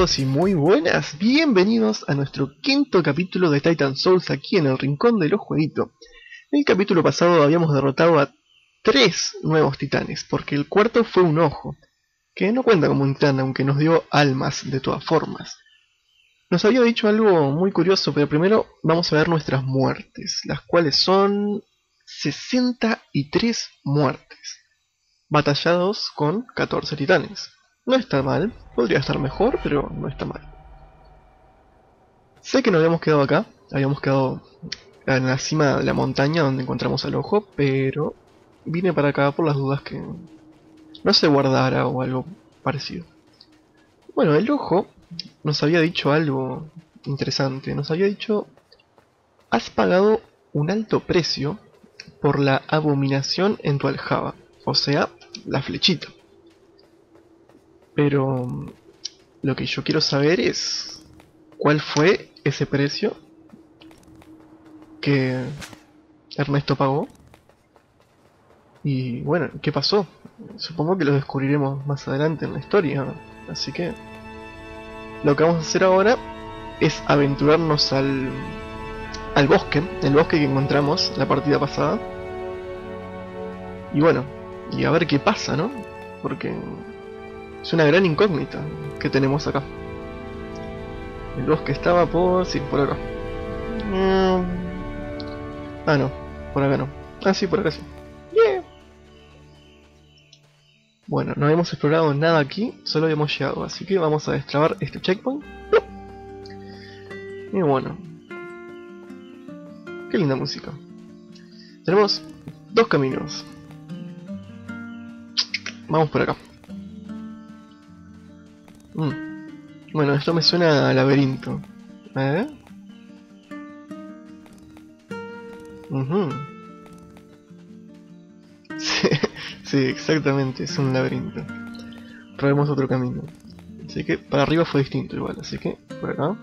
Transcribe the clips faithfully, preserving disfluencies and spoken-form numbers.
todos y muy buenas, bienvenidos a nuestro quinto capítulo de Titan Souls aquí en el Rincón de los Jueguitos. En el capítulo pasado habíamos derrotado a tres nuevos titanes, porque el cuarto fue un ojo, que no cuenta como un titán, aunque nos dio almas de todas formas. Nos había dicho algo muy curioso, pero primero vamos a ver nuestras muertes, las cuales son sesenta y tres muertes, batallados con catorce titanes. No está mal, podría estar mejor, pero no está mal. Sé que nos habíamos quedado acá, habíamos quedado en la cima de la montaña donde encontramos al ojo, pero vine para acá por las dudas que no se guardara o algo parecido. Bueno, el ojo nos había dicho algo interesante, nos había dicho: has pagado un alto precio por la abominación en tu aljaba, o sea, la flechita. Pero lo que yo quiero saber es cuál fue ese precio que Ernesto pagó. Y bueno, ¿qué pasó? Supongo que lo descubriremos más adelante en la historia. Así que lo que vamos a hacer ahora es aventurarnos al, al bosque, el bosque que encontramos la partida pasada. Y bueno, y a ver qué pasa, ¿no? Porque es una gran incógnita que tenemos acá. El bosque estaba por... sí, por acá. Mm. Ah, no, por acá no. Ah, sí, por acá sí. Yeah. Bueno, no habíamos explorado nada aquí, solo habíamos llegado, así que vamos a destrabar este checkpoint. Y bueno, qué linda música. Tenemos dos caminos. Vamos por acá. Mm. Bueno, esto me suena a laberinto. ¿Eh? Uh-huh. Sí, sí, exactamente, es un laberinto. Probemos otro camino. Así que para arriba fue distinto igual, así que por acá.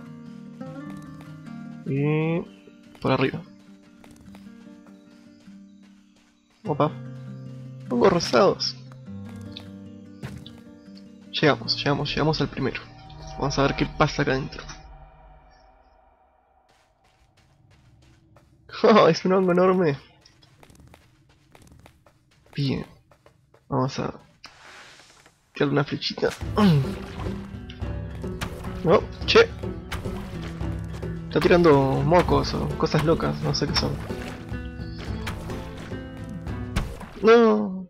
Y por arriba. Opa. Hongos rosados. Llegamos, llegamos, llegamos al primero. Vamos a ver qué pasa acá adentro. Oh, es un hongo enorme. Bien. Vamos a tirarle una flechita. No, che. Está tirando mocos o cosas locas, no sé qué son. No.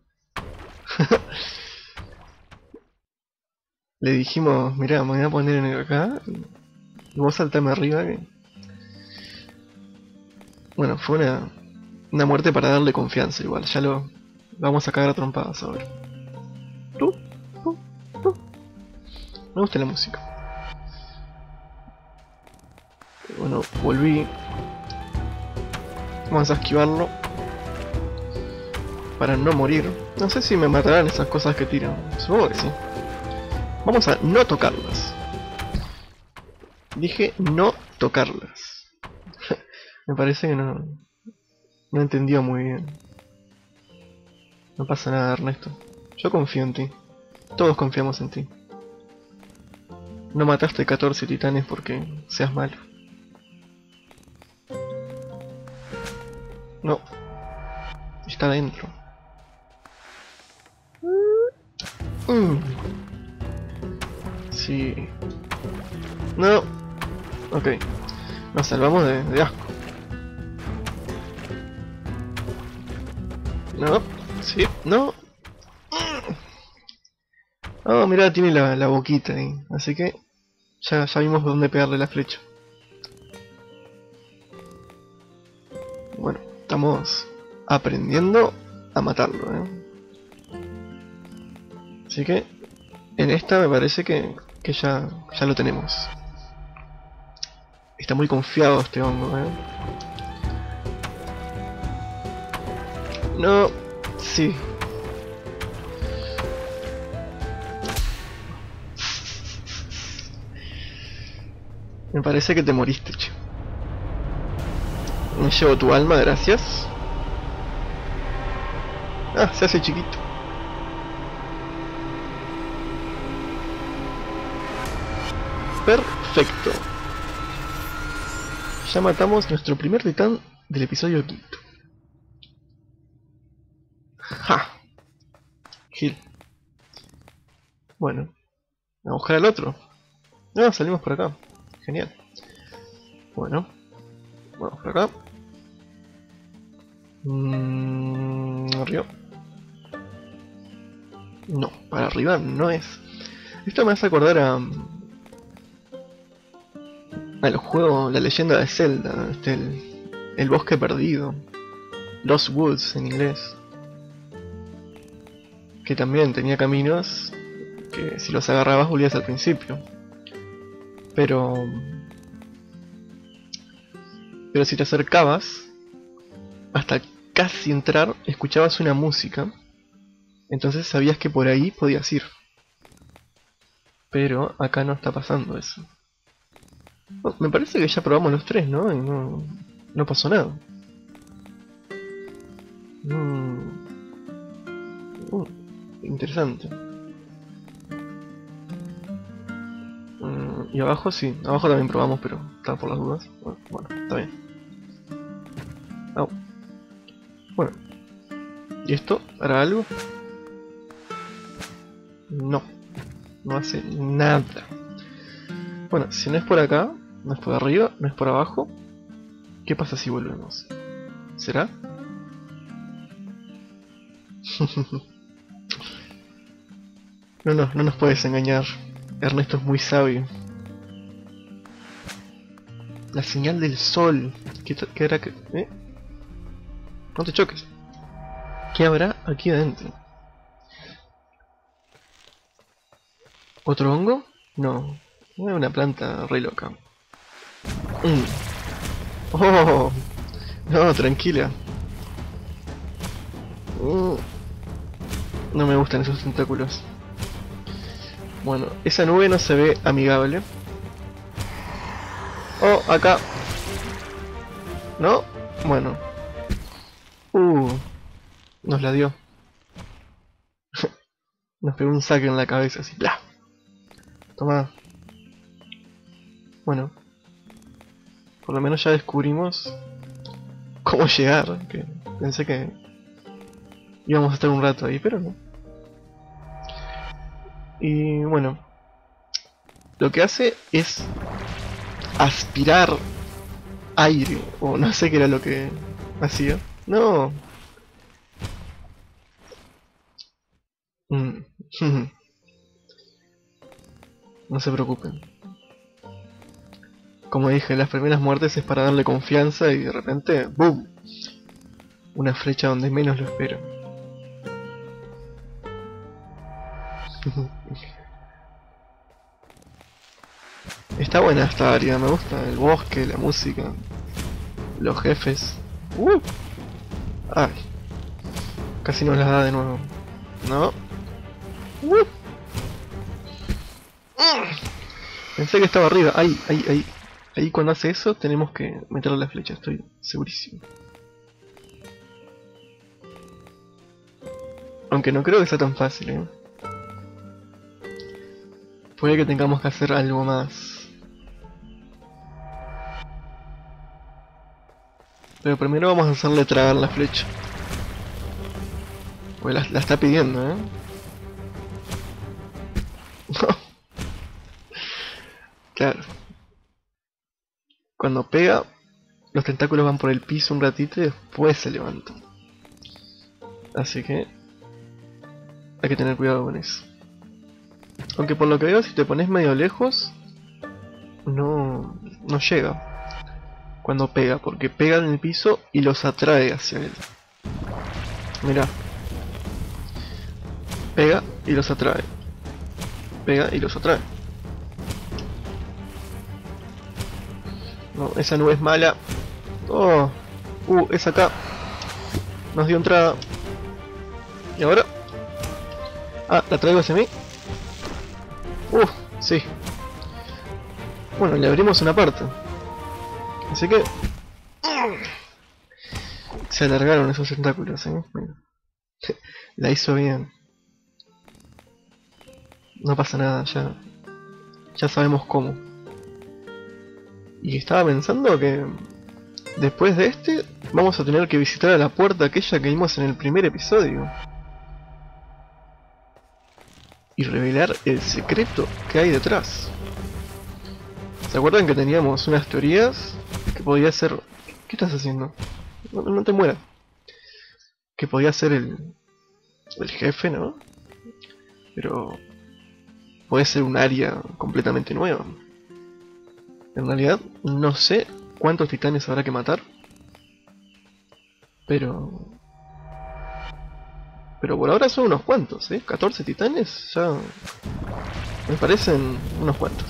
Le dijimos, mirá, me voy a poner en el acá y vos saltame arriba. Que... bueno, fue una, una muerte para darle confianza igual, ya lo vamos a cagar a trompadas ahora. Uh, uh, uh. Me gusta la música. Bueno, volví. Vamos a esquivarlo para no morir. No sé si me matarán esas cosas que tiran, supongo que sí. Vamos a no tocarlas. Dije no tocarlas. Me parece que no... no entendió muy bien. No pasa nada, Ernesto. Yo confío en ti. Todos confiamos en ti. No mataste catorce titanes porque seas malo. No. Está adentro. Mm. Sí. No. Ok. Nos salvamos de, de asco. No. Sí. No. Oh, mirá, tiene la, la boquita ahí. Así que ya, ya vimos dónde pegarle la flecha. Bueno, estamos aprendiendo a matarlo, ¿eh? Así que en esta me parece que, que ya, ya lo tenemos. Está muy confiado este hongo, ¿eh? No, sí. Me parece que te moriste, che. Me llevo tu alma, gracias. Ah, se hace chiquito. Perfecto. Ya matamos nuestro primer titán del episodio quinto. ¡Ja! Gil. Bueno. A buscar al otro. No, salimos por acá. Genial. Bueno. Vamos por acá. Mm, arriba. No, para arriba no es. Esto me hace acordar a... a los juegos, la leyenda de Zelda, este, el, el bosque perdido. Lost Woods en inglés. Que también tenía caminos que si los agarrabas volvías al principio. Pero... Pero si te acercabas, hasta casi entrar, escuchabas una música. Entonces sabías que por ahí podías ir. Pero acá no está pasando eso. Oh, me parece que ya probamos los tres, ¿no? Y no, no pasó nada. Mm. Uh, interesante. Mm, y abajo sí, abajo también probamos, pero está por las dudas. Bueno, bueno, está bien. Oh. Bueno. ¿Y esto hará algo? No. No hace nada. Bueno, si no es por acá, no es por arriba, no es por abajo, ¿qué pasa si volvemos? ¿Será? No, no, no nos puedes engañar. Ernesto es muy sabio. La señal del sol. ¿Qué, qué era que...? ¿Eh? No te choques. ¿Qué habrá aquí adentro? ¿Otro hongo? No. Es una planta re loca. Mm. Oh, no, tranquila. Mm. No me gustan esos tentáculos. Bueno, esa nube no se ve amigable. Oh, acá. ¿No? Bueno. Uh, nos la dio. Nos pegó un saque en la cabeza, así. ¡Bla! Toma. Bueno. Por lo menos ya descubrimos cómo llegar. Que pensé que íbamos a estar un rato ahí, pero no. Y bueno. Lo que hace es aspirar aire. O no sé qué era lo que hacía. No. Mm. No se preocupen. Como dije, las primeras muertes es para darle confianza y de repente, ¡boom! Una flecha donde menos lo espero. Está buena esta área, me gusta el bosque, la música, los jefes. ¡Uh! ¡Ay! Casi nos la da de nuevo. ¿No? ¡Uh! Pensé que estaba arriba. Ahí, ahí, ahí. Ahí cuando hace eso tenemos que meterle la flecha, estoy segurísimo. Aunque no creo que sea tan fácil, ¿eh? Puede que tengamos que hacer algo más. Pero primero vamos a hacerle tragar la flecha. Pues la, la está pidiendo, ¿eh? Claro. Cuando pega, los tentáculos van por el piso un ratito y después se levantan. Así que hay que tener cuidado con eso. Aunque por lo que veo, si te pones medio lejos, no, no llega cuando pega, porque pega en el piso y los atrae hacia él. Mirá. Pega y los atrae. Pega y los atrae. No, esa nube es mala. Oh, uh, es acá. Nos dio entrada. ¿Y ahora? Ah, ¿la traigo hacia mí? Uh, sí. Bueno, le abrimos una parte. Así que... se alargaron esos tentáculos, ¿eh? Bueno. La hizo bien. No pasa nada, ya... ya sabemos cómo. Y estaba pensando que después de este vamos a tener que visitar a la puerta aquella que vimos en el primer episodio y revelar el secreto que hay detrás. ¿Se acuerdan que teníamos unas teorías que podía ser... ¿Qué estás haciendo? No, no te mueras. Que podía ser el... el jefe, ¿no? Pero... puede ser un área completamente nueva. En realidad, no sé cuántos titanes habrá que matar. Pero... Pero por ahora son unos cuantos, ¿eh? catorce titanes, ya... me parecen unos cuantos.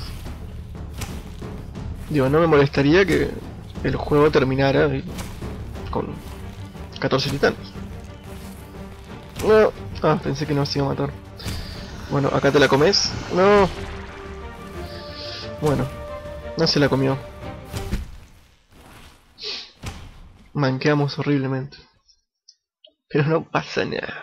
Digo, no me molestaría que el juego terminara con catorce titanes. No, ah, pensé que no se iba a matar. Bueno, acá te la comes. No. Bueno, no se la comió. Manqueamos horriblemente. Pero no pasa nada.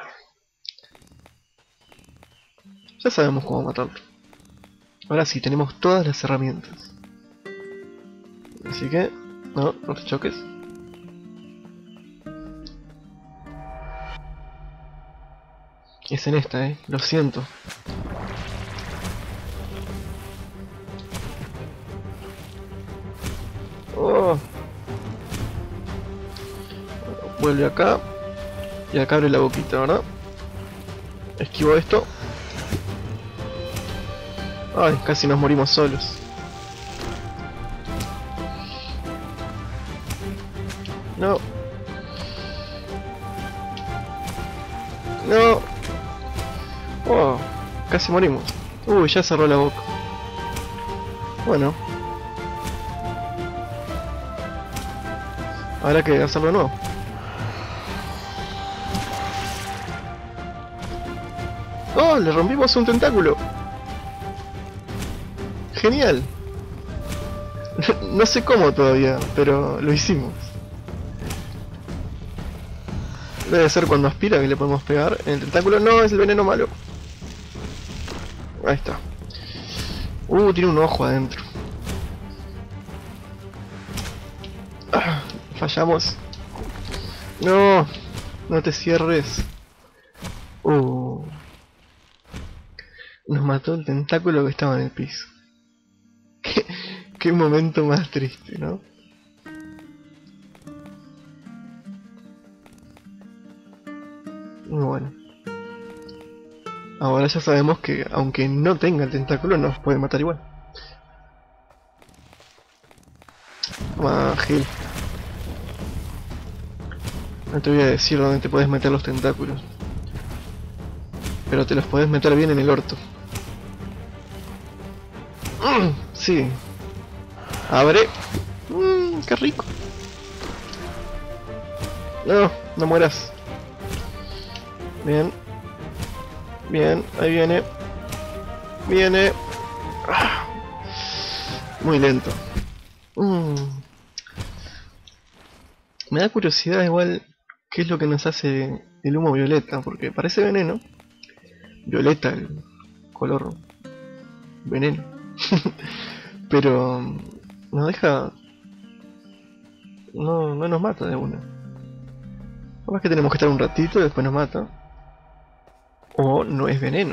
Ya sabemos cómo matarlo. Ahora sí, tenemos todas las herramientas. Así que... no, no te choques. Es en esta, eh. Lo siento. Oh. Vuelve acá. Y acá abre la boquita, ¿verdad? Esquivo esto. Ay, casi nos morimos solos. No. No. Oh, casi morimos. Uy, ya cerró la boca. Bueno. Habrá que hacerlo de nuevo. ¡Oh! Le rompimos un tentáculo. Genial. No sé cómo todavía, pero lo hicimos. Debe ser cuando aspira que le podemos pegar en el tentáculo. No, es el veneno malo. Ahí está. Uh, tiene un ojo adentro. Ah, fallamos. No, no te cierres. Uh. Nos mató el tentáculo que estaba en el piso. Qué, qué momento más triste, ¿no? Bueno. Ahora ya sabemos que aunque no tenga el tentáculo nos puede matar igual. Toma, Gil. No te voy a decir dónde te puedes meter los tentáculos. Pero te los puedes meter bien en el orto. Mm, sí. Abre. Mmm, qué rico. No, no mueras. Bien. Bien, ahí viene. Viene. Ah, muy lento. Mm. Me da curiosidad igual qué es lo que nos hace el humo violeta, porque parece veneno. Violeta, el color veneno. Pero nos deja... No, no nos mata de una. Capaz que tenemos que estar un ratito y después nos mata. O no es veneno.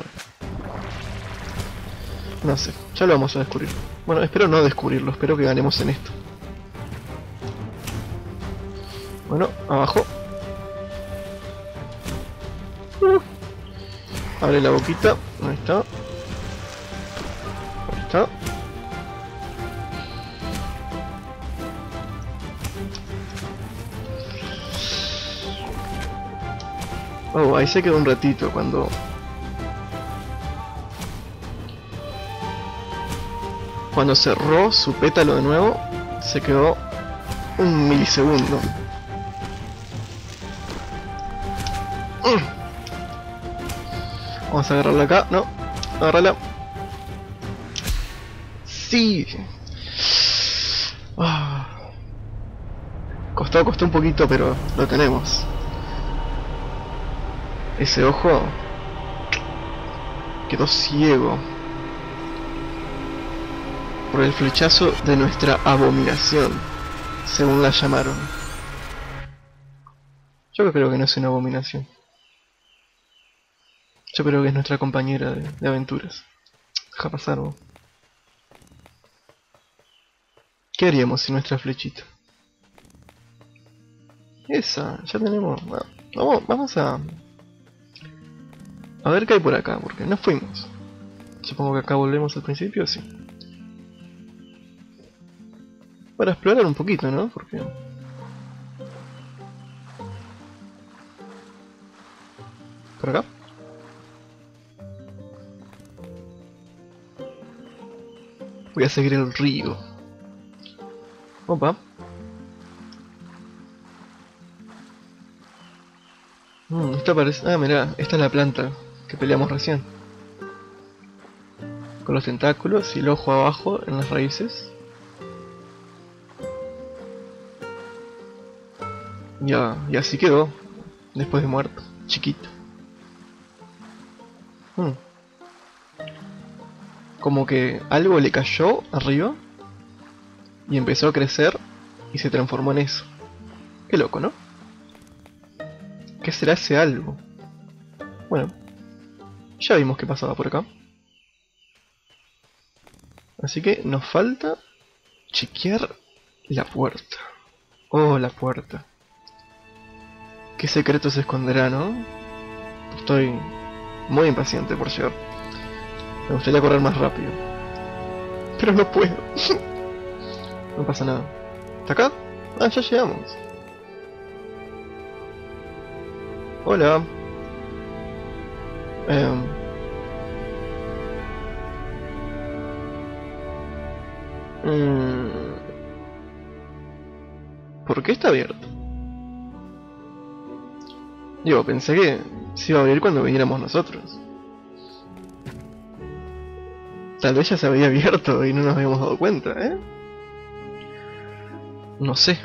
No sé, ya lo vamos a descubrir. Bueno, espero no descubrirlo, espero que ganemos en esto. Bueno, abajo. Uh. Abre la boquita, ahí está. Ahí está. Oh, ahí se quedó un ratito cuando... Cuando cerró su pétalo de nuevo, se quedó un milisegundo. Mm. Vamos a agarrarla acá, no, agárrala. Sí. Ah. Costó, costó un poquito, pero lo tenemos. Ese ojo quedó ciego. por el flechazo de nuestra abominación, según la llamaron. Yo creo que no es una abominación. Yo creo que es nuestra compañera de, de aventuras. Deja pasar, vos. ¿Qué haríamos sin nuestra flechita? Esa, ya tenemos... Vamos, vamos a... A ver qué hay por acá, porque no fuimos. Supongo que acá volvemos al principio, sí. Para explorar un poquito, ¿no? Porque... ¿Por acá? Voy a seguir el río. Opa. Mm, esta parece... Ah, mirá, esta es la planta que peleamos recién. Con los tentáculos y el ojo abajo en las raíces. Ya, y así quedó. Después de muerto. Chiquito. Mm. Como que algo le cayó arriba. Y empezó a crecer. Y se transformó en eso. Qué loco, ¿no? ¿Qué será ese algo? Bueno. Ya vimos que pasaba por acá. Así que nos falta chequear la puerta. Oh, la puerta. ¿Qué secreto se esconderá, no? Estoy muy impaciente por llegar. Me gustaría correr más rápido. Pero no puedo. No pasa nada. ¿Está acá? Ah, ya llegamos. Hola. Eh... Mm... ¿Por qué está abierto? Digo, pensé que se iba a abrir cuando viniéramos nosotros. Tal vez ya se había abierto y no nos habíamos dado cuenta, ¿eh? No sé.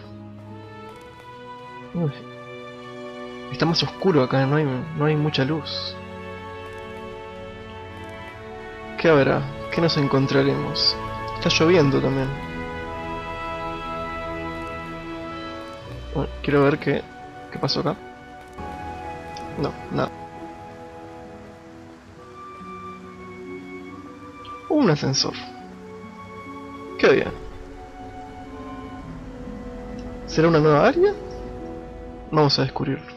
Uy. Está más oscuro acá, no hay, no hay mucha luz. ¿Qué habrá? ¿Qué nos encontraremos? Está lloviendo también. Bueno, quiero ver qué, qué pasó acá. No, nada. Un ascensor. Qué bien. ¿Será una nueva área? Vamos a descubrirlo.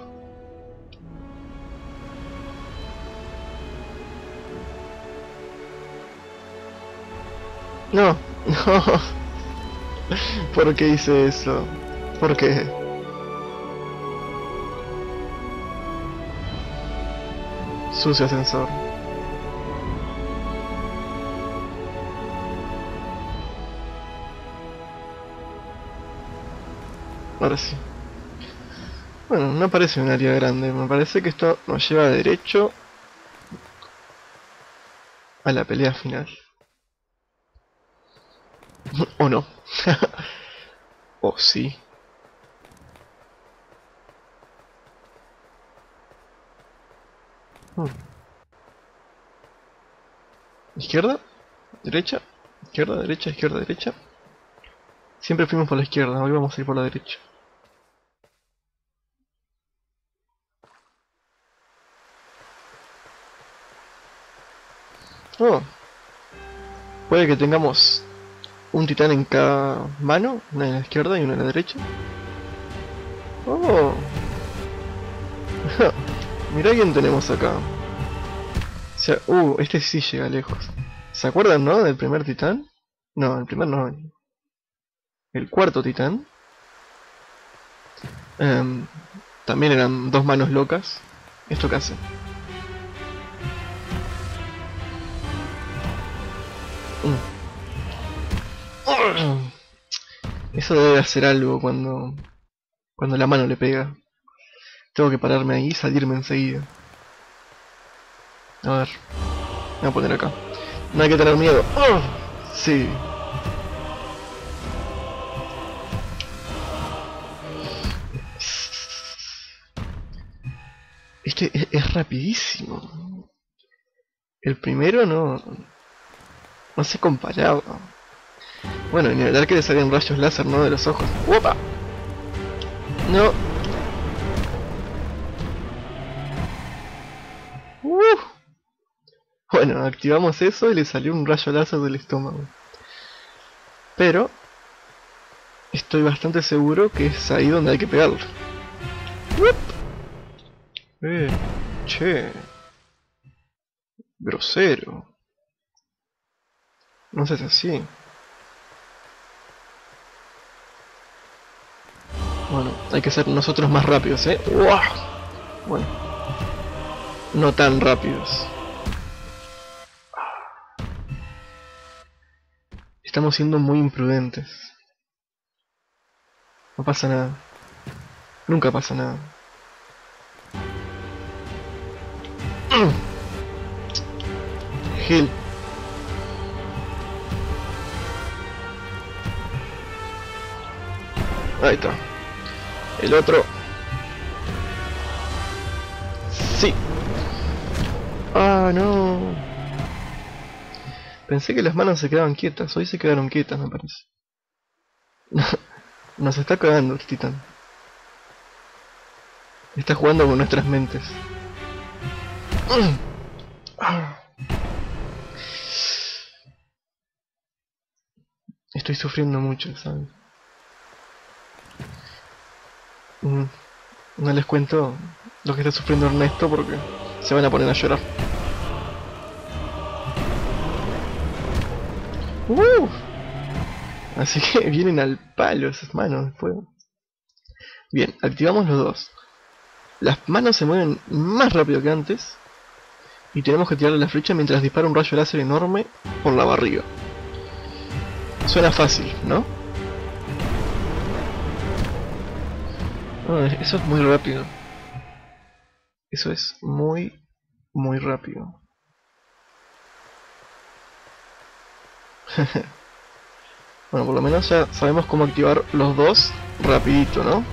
No, no. ¿Por qué hice eso? ¿Por qué? Sucio ascensor. Ahora sí. Bueno, no parece un área grande. Me parece que esto nos lleva derecho a la pelea final. ¿O no? ¿O sí? Hmm. ¿Izquierda? ¿Derecha? ¿Izquierda? ¿Derecha? ¿Izquierda? ¿Derecha? Siempre fuimos por la izquierda, hoy vamos a ir por la derecha. Oh. Puede que tengamos un titán en cada mano, una en la izquierda y una en la derecha. Oh. Mirá quién tenemos acá. O sea, uh, este sí llega lejos. ¿Se acuerdan, no? Del primer titán. No, el primer no. El cuarto titán. Um, también eran dos manos locas. ¿Esto qué hace? Mm. Eso debe hacer algo cuando cuando la mano le pega. Tengo que pararme ahí y salirme enseguida. A ver. Me voy a poner acá. No hay que tener miedo. ¡Oh! Sí. Este es, es rapidísimo. El primero no... No se comparaba. Bueno, ni hablar que le salían rayos láser, ¿no? De los ojos. ¡Opa! No. Uh. Bueno, activamos eso y le salió un rayo láser del estómago. Pero estoy bastante seguro que es ahí donde hay que pegarlo. Eh, che. Grosero. No seas así. Bueno, hay que ser nosotros más rápidos, ¿eh? ¡Wow! Bueno. No tan rápidos. Estamos siendo muy imprudentes. No pasa nada. Nunca pasa nada. Gil. Ahí está. El otro. Sí. Ah, no. Pensé que las manos se quedaban quietas. Hoy se quedaron quietas, me parece. Nos está cagando el titán. Está jugando con nuestras mentes. Estoy sufriendo mucho, ¿sabes? No les cuento lo que está sufriendo Ernesto porque se van a poner a llorar. Uh, así que vienen al palo esas manos de fuego. Bien, activamos los dos. Las manos se mueven más rápido que antes y tenemos que tirarle la flecha mientras dispara un rayo láser enorme por la barriga. Suena fácil, ¿no? Oh, eso es muy rápido. Eso es muy, muy rápido. Bueno, por lo menos ya sabemos cómo activar los dos rapidito, ¿no?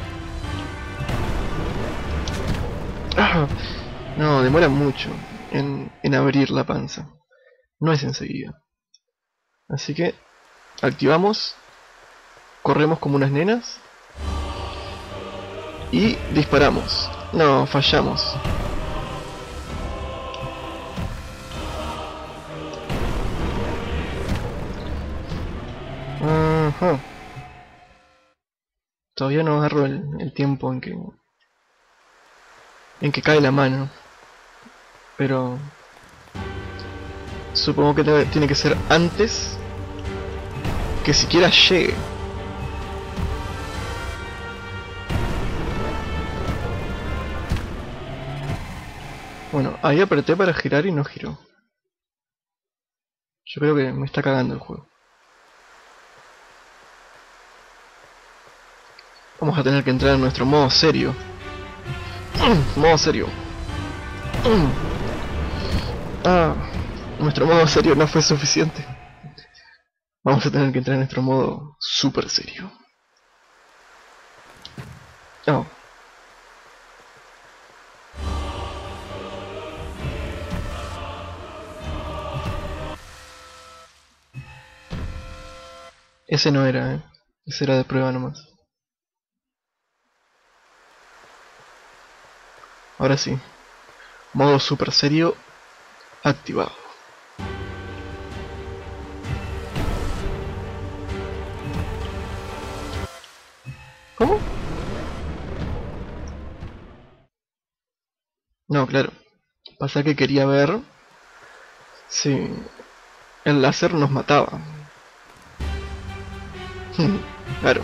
Ah, no, demora mucho en, en abrir la panza. No es enseguida. Así que activamos, corremos como unas nenas y disparamos. No, fallamos. Ajá. Todavía no agarro el, el tiempo en que en que cae la mano, pero supongo que debe, tiene que ser antes que siquiera llegue. Bueno, ahí apreté para girar y no giró. Yo creo que me está cagando el juego. Vamos a tener que entrar en nuestro modo serio. Modo serio. Ah, nuestro modo serio no fue suficiente. Vamos a tener que entrar en nuestro modo super serio. Oh. Ese no era, eh. Ese era de prueba nomás. Ahora sí. Modo super serio activado. ¿Cómo? No, claro. Pasa que quería ver si el láser nos mataba. Claro.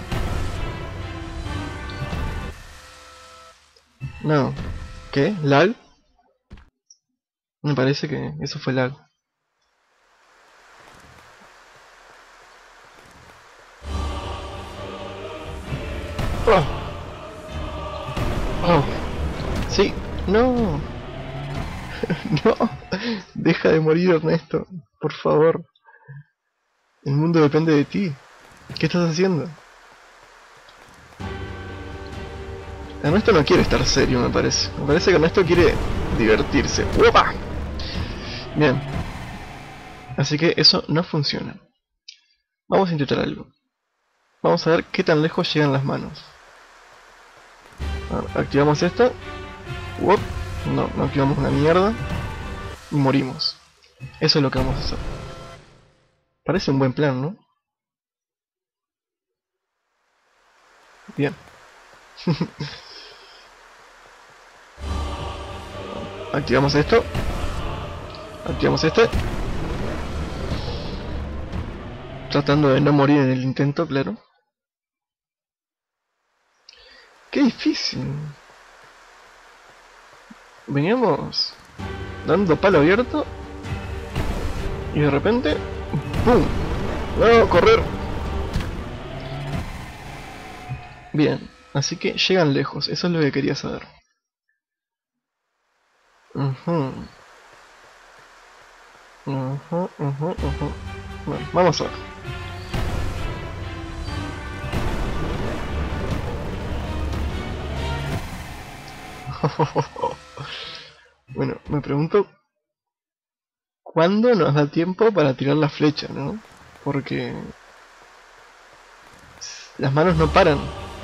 No. ¿Qué? ¿Lag? Me parece que eso fue lag. Oh. Oh. Sí. No. No. Deja de morir, Ernesto. Por favor. El mundo depende de ti. ¿Qué estás haciendo? Ernesto no quiere estar serio, me parece. Me parece que Ernesto quiere divertirse. ¡Opa! Bien. Así que eso no funciona. Vamos a intentar algo. Vamos a ver qué tan lejos llegan las manos. A ver, activamos esto. Uop. No, no activamos una mierda. Y morimos. Eso es lo que vamos a hacer. Parece un buen plan, ¿no? Bien. Activamos esto. Activamos este. Tratando de no morir en el intento, claro. ¡Qué difícil! Veníamos dando palo abierto. Y de repente... ¡pum! ¡No! ¡Correr! Bien. Así que llegan lejos. Eso es lo que quería saber. Uh-huh. Uh-huh, uh-huh, uh-huh. Bueno, vamos a ver. Bueno, me pregunto ¿cuándo nos da tiempo para tirar la flecha, no? Porque las manos no paran.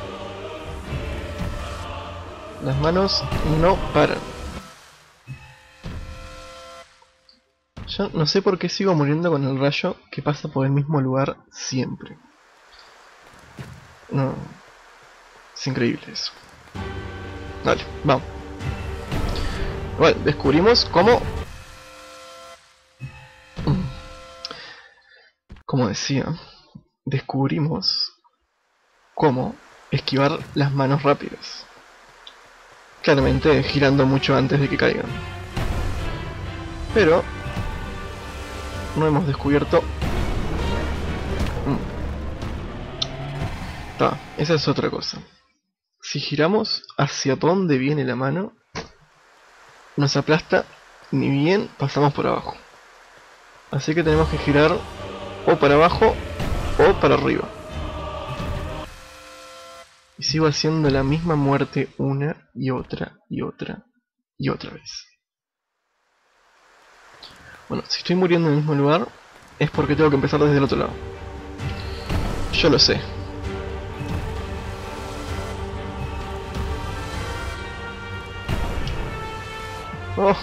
Las manos no paran. Yo no sé por qué sigo muriendo con el rayo que pasa por el mismo lugar siempre. No. Es increíble eso. Dale, vamos. Bueno, descubrimos cómo... Como decía, descubrimos cómo esquivar las manos rápidas. Claramente girando mucho antes de que caigan. Pero no hemos descubierto... Ta, esa es otra cosa. Si giramos hacia dónde viene la mano, nos aplasta ni bien pasamos por abajo. Así que tenemos que girar o para abajo o para arriba. Y sigo haciendo la misma muerte una y otra y otra y otra vez. Bueno, si estoy muriendo en el mismo lugar es porque tengo que empezar desde el otro lado. Yo lo sé. Oh.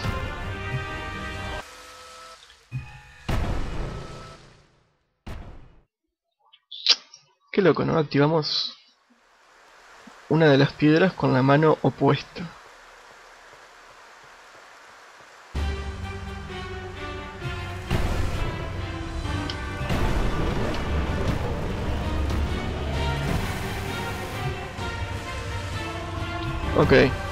Qué loco, ¿no? Activamos una de las piedras con la mano opuesta. Ok.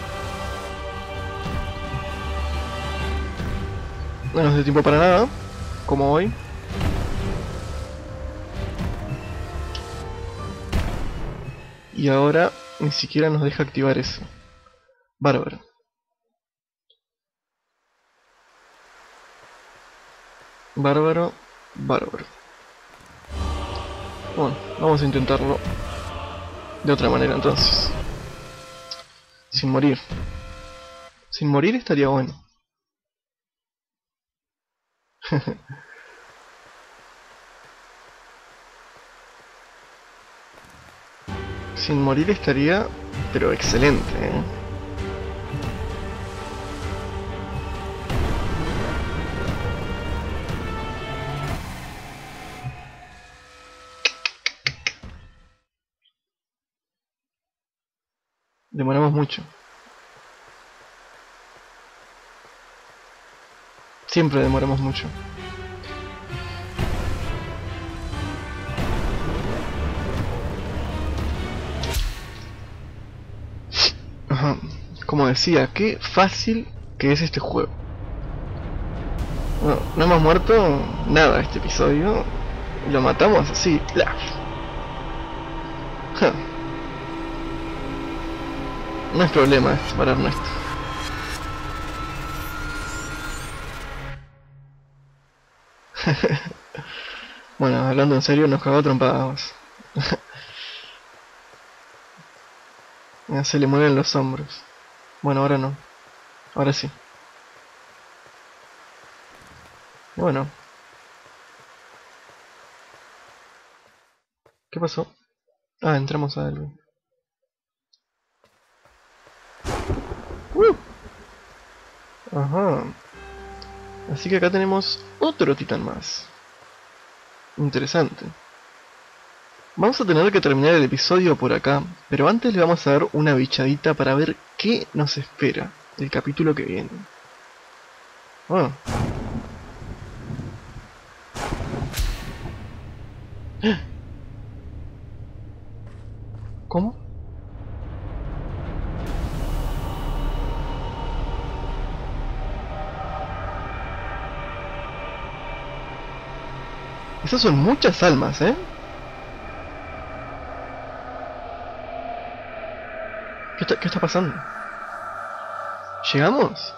No nos dio tiempo para nada, como hoy. Y ahora ni siquiera nos deja activar eso. Bárbaro. Bárbaro, bárbaro. Bueno, vamos a intentarlo de otra manera entonces. Sin morir. Sin morir estaría bueno. Sin morir estaría, pero excelente, ¿eh? Demoramos mucho. Siempre demoramos mucho. Ajá. Como decía, qué fácil que es este juego. Bueno, no hemos muerto nada este episodio. Lo matamos así. Ja. No es problema dispararnos esto. Bueno, hablando en serio, nos cagó trompadas. Ya se le mueven los hombros. Bueno, ahora no. Ahora sí. Bueno. ¿Qué pasó? Ah, entramos a algo. Uh. Ajá. Así que acá tenemos otro titán más. Interesante. Vamos a tener que terminar el episodio por acá, pero antes le vamos a dar una bichadita para ver qué nos espera el capítulo que viene. Ah. ¿Cómo? Esas son muchas almas, ¿eh? ¿Qué está, qué está pasando? ¿Llegamos?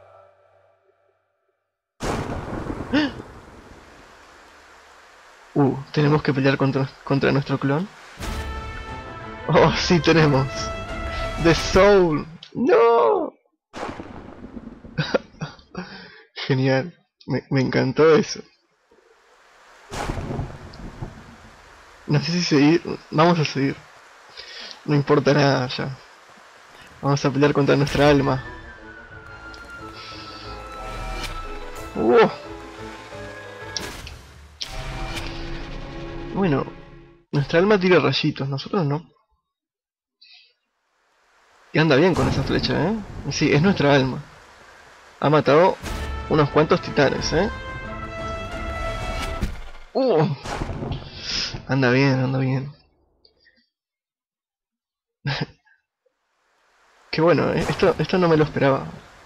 Uh, ¿tenemos que pelear contra, contra nuestro clon? Oh, sí tenemos. The Soul. ¡No! Genial. Me, me encantó eso. No sé si seguir. Vamos a seguir. No importa nada ya. Vamos a pelear contra nuestra alma. Uh. Bueno, nuestra alma tira rayitos, nosotros no. Y anda bien con esa flecha, ¿eh? Sí, es nuestra alma. Ha matado unos cuantos titanes, ¿eh? Uh. Anda bien, anda bien. Qué bueno, ¿eh? Esto, esto no me lo esperaba.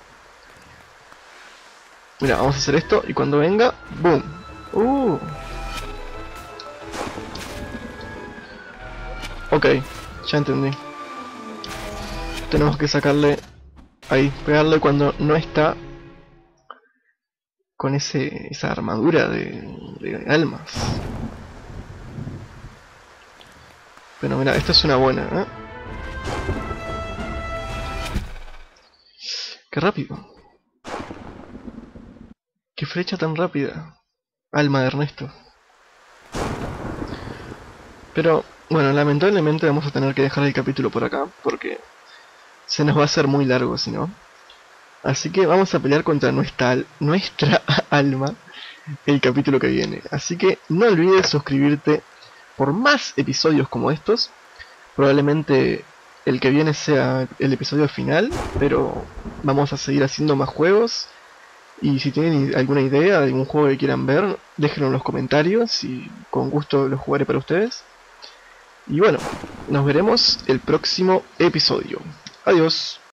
Mira, vamos a hacer esto y cuando venga, ¡boom! ¡Uh! Ok, ya entendí. Tenemos que sacarle... Ahí, pegarle cuando no está con ese esa armadura de, de almas. Pero mira, esta es una buena, ¿eh? ¡Qué rápido! ¡Qué flecha tan rápida! Alma de Ernesto. Pero, bueno, lamentablemente vamos a tener que dejar el capítulo por acá, porque se nos va a hacer muy largo si no. Así que vamos a pelear contra nuestra, nuestra alma el capítulo que viene. Así que no olvides suscribirte por más episodios como estos. Probablemente el que viene sea el episodio final, pero vamos a seguir haciendo más juegos. Y si tienen alguna idea de algún juego que quieran ver, déjenlo en los comentarios y con gusto lo jugaré para ustedes. Y bueno, nos veremos el próximo episodio. Adiós.